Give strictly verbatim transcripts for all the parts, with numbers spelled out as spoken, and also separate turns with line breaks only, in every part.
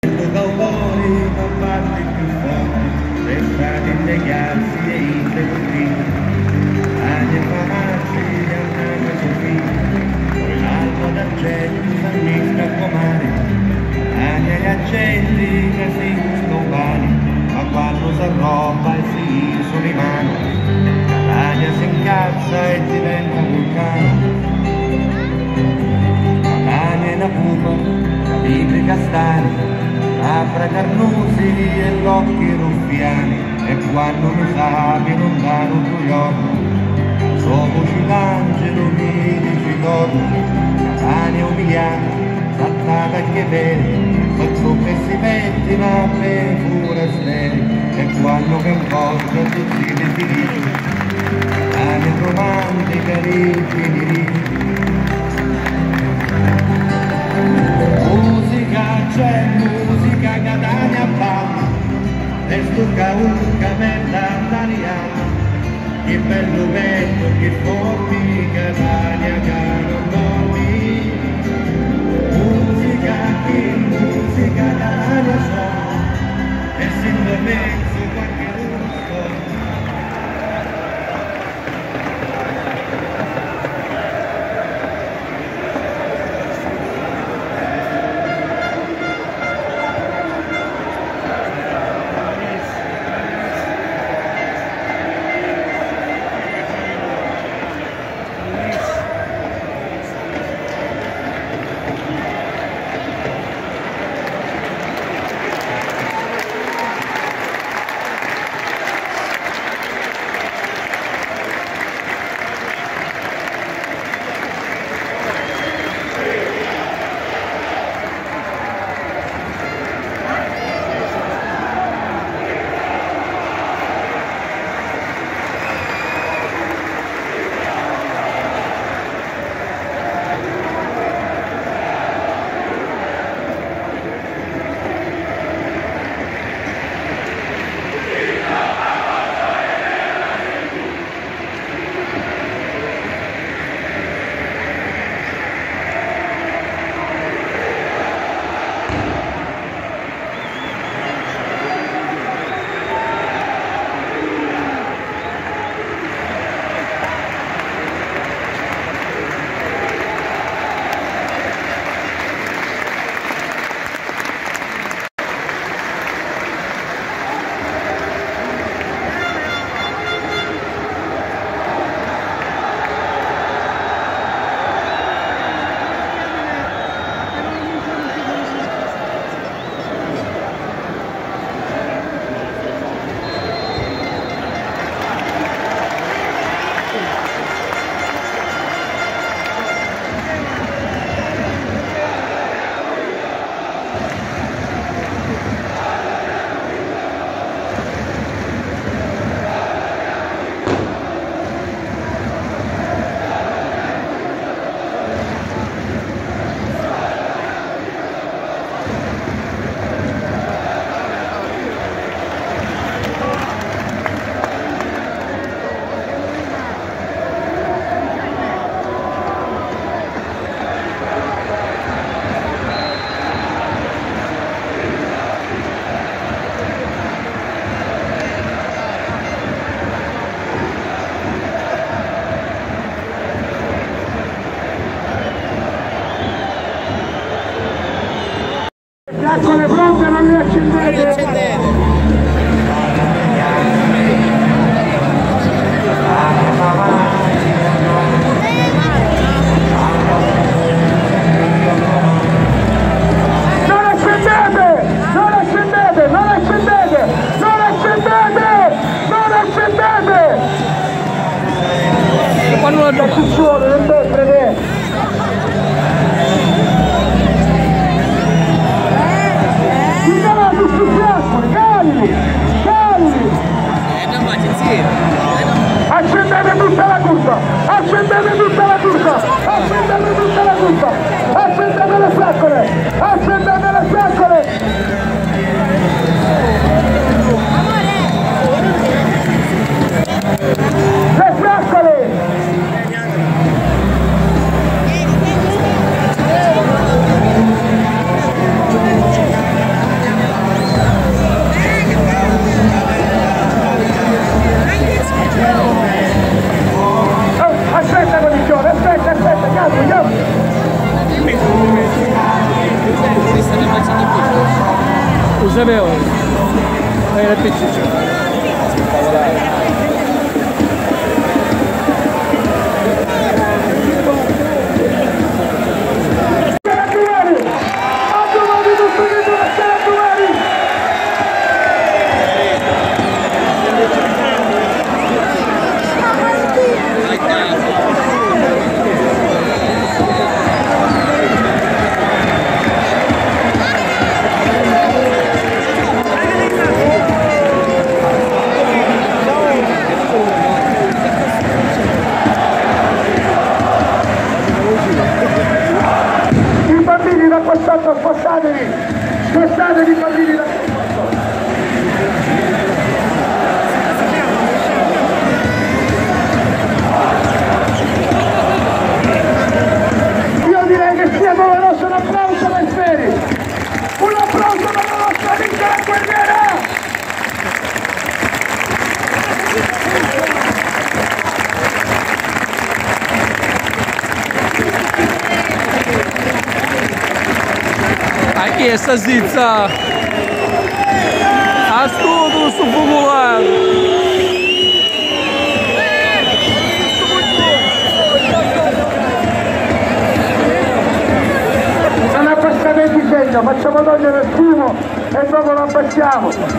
cowboy non parte più forte per strade impegnarsi e i seguiti agli infamati gli andranno a soffrire poi l'alba d'argento s'annisca a comare agli agli accenti che si scompani ma quando s'arroba e si sono in mano l'aria si incazza e diventa vulcano cane e la pupa capibri castani labbra carnosi e l'occhi ruffiani e quando mi sapi lontano tu giorno sopra ci l'angelo mi dici torno cane umiliato trattata che vedi sotto che si mettono a me pure steli e quando che incontro tutti i diritti cane romantica rinfiniti musica c'è musica Catania a balla e stucca urca merda italiana che bello vento che formi Catania che non dormi musica che musica Catania so e se in mezzo qualche russo
con le fronte non le accendete! Non accendete! Non accendete! Non accendete! Non accendete! Non accendete! Quando non c'è più suono, non devi vedere! Sul fiasco, ragazzi!
sapevo. E la P C C. Spettacolare.
Spostatevi! Spostatevi bambini da qua! Io direi che sia doveroso un applauso per Sferi! Un applauso per la nostra amica la guerriera!
Aqui essa zizza a tudo sto popolare.
Non abbassiamo il disegno, facciamo togliere il fumo e dopo lo abbassiamo.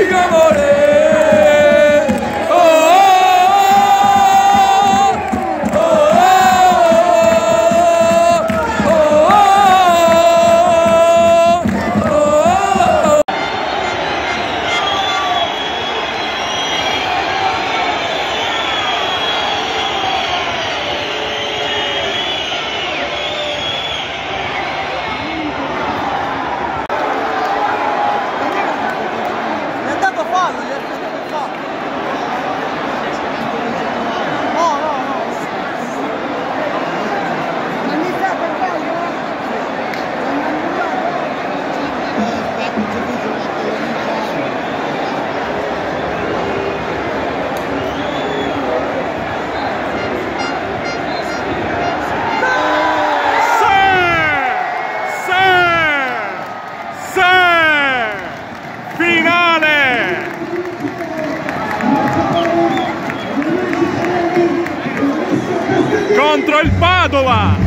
mio amore.
Contro il Padova!